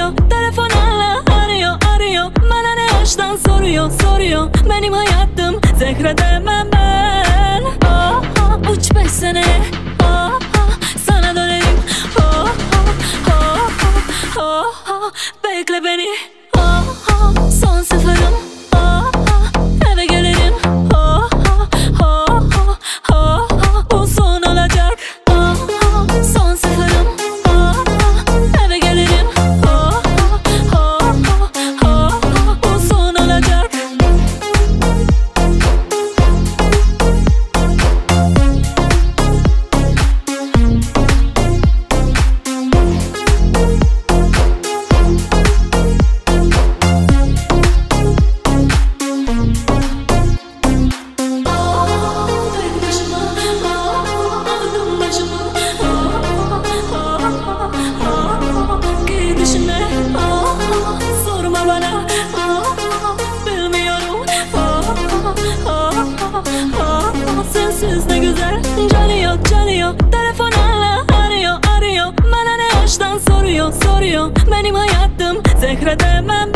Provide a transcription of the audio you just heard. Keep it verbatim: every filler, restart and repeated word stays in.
arıyor, telefonla arıyor, arıyor. Bana ne yaştan soruyor, soruyor. Benim hayatım Zehra demem ben. Oh, oh, uç beş sene, oh, oh, sana dönerim. Oh, oh, oh, oh, oh, oh, bekle beni. Oh, oh, son sıfırım. Oh, oh, eve gelirim. Oh, oh, oh, oh, oh, oh, bu son olacak. Oh, oh, son sıfırım. Oh, oh, eve gelirim. Oh, oh, oh, oh, oh, oh, bu son olacak. Sensiz ne güzel, canı yok, canı yok. Telefonla arıyor, arıyor. Bana ne yaştan soruyor, soruyor. Benim hayatım Zehra demem